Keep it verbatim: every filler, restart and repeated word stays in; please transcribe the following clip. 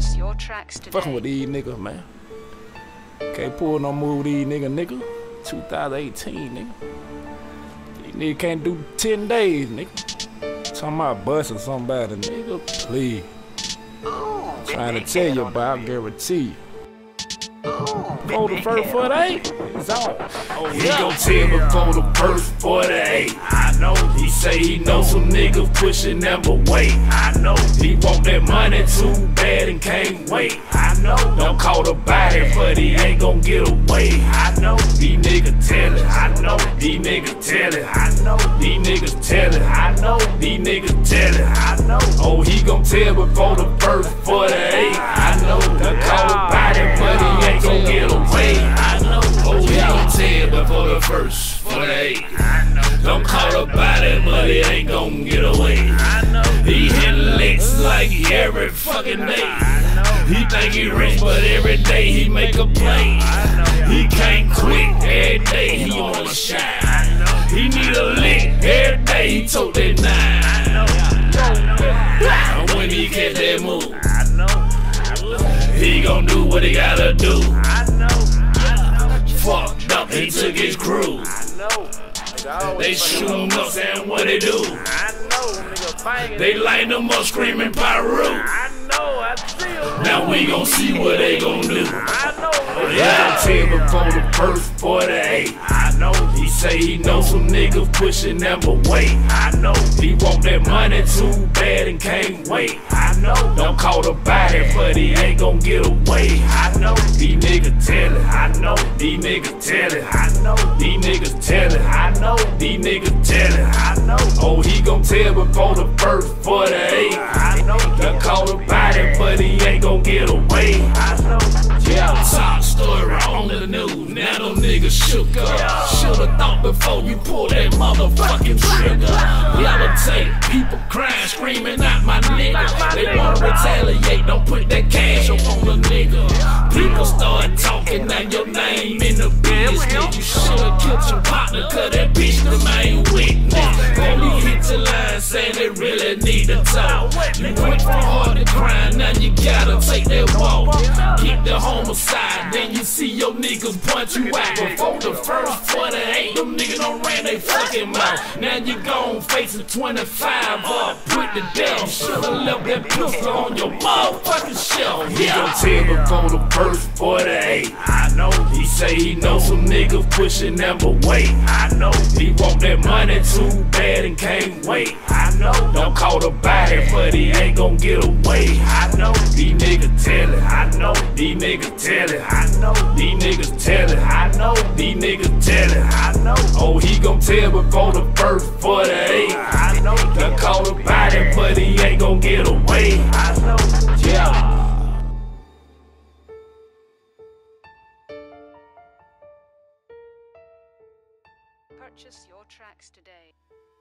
Purchase your tracks today. Fucking with these niggas, man. Can't pull no move with these niggas, nigga. twenty eighteen, nigga. These niggas can't do ten days, nigga. Talking about busting somebody, nigga. Please. Trying to tell you, but I guarantee you. Before the first forty-eight, it's on. Oh, he gon' tell before the first forty-eight. I know. He say he know some niggas pushing them away. I know. He want that money too bad and can't wait. I know. Don't call the body, but he ain't gon' get away. I know. These niggas tell it. I know. These niggas tell it. I know. These niggas tell it. I know. These niggas tell it. I know. Oh, he gon' tell before the first forty-eight. I know. Don't call the body, but he ain't gon' get away. I know. Oh, he gon' tell before the first forty-eight. I know. Don't call the body, but he ain't gon' get away. I know. He hit licks like every fucking day. He think he rich, but every day he make a play. He can't quit every day, he wanna shine. He need a lick every day, he took that nine. And when he catch that move, he gon' do what he gotta do. Fucked up, he took his crew. They shoot him up, saying what they do. They line them up screaming Pyro. Now we gon' see what they gon' do. They gon' tell before the first forty-eight. I know. He say he know some niggas pushing them away. I know. He want that money too bad and can't wait. I know. Don't call the body, but he ain't gon' get away. I know. These niggas tell it. I know. These niggas tell it. I know. These niggas tell it. I know. These niggas tell it. I know. Oh, he gon' tell before the first forty-eight. I know. Don't call the body, but he ain't gon' get away. I know. Yeah, top story on the news. Now them niggas shook up. Shoulda thought before you pull that motherfucking trigger. Levitate, people crying, screaming out my nigga. They wanna retaliate, don't put that cash up on the nigga. People start talking, now your name in the business. You shoulda killed your partner, cause that bitch the main witness. Police hit your line saying they really need to talk. You went from hard to crime, now you gotta take that walk. Keep the homicide, then you see your niggas punch you out. Before the first forty-eight, them niggas done ran they fucking mouth. Now you gon' face a twenty-five up, put the death. Shoulda left that pistol on your motherfucking shelf. He gon' tell before the first forty-eight. I know. He say he know some niggas pushing them away. I know. He want that money too bad and can't wait. I know. Don't call the body, but he ain't gon' get away. I know. These niggas tell it. I know. These niggas tell it. I know. These niggas tell it. I know. These niggas tell it. I know. Oh, he gon' tell before the first forty-eight. I know. Don't call the body, but he ain't gon' get away. I know. Yeah. Purchase your tracks today.